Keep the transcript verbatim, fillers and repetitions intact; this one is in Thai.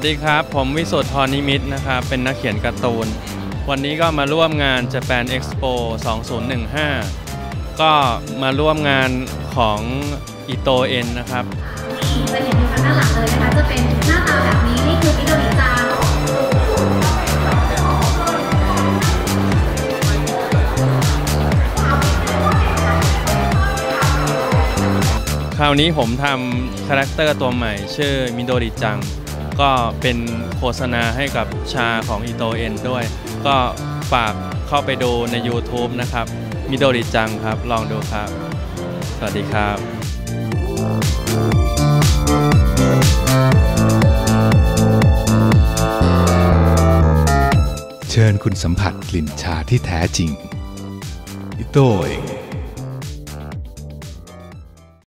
ดีครับผมวิสุทธิ์ ธรนิมิตรนะครับเป็นนักเขียนการ์ตูนวันนี้ก็มาร่วมงาน Japan Expo สองพันสิบห้าก็มาร่วมงานของอิโตเอ็นนะครับจะเห็นอยู่ทางด้านหลังเลยนะคะจะเป็นหน้าตาแบบนี้นี่คือมิโดริจังคราวนี้ผมทำคาแรคเตอร์ตัวใหม่ชื่อมิโดริจังก็เป็นโฆษณาให้กับชาของอิโตเอ็นด้วยก็ฝากเข้าไปดูใน ยูทูบ นะครับมิโดริจังครับลองดูครับสวัสดีครับเชิญคุณสัมผัสกลิ่นชาที่แท้จริงอิโตเอ็น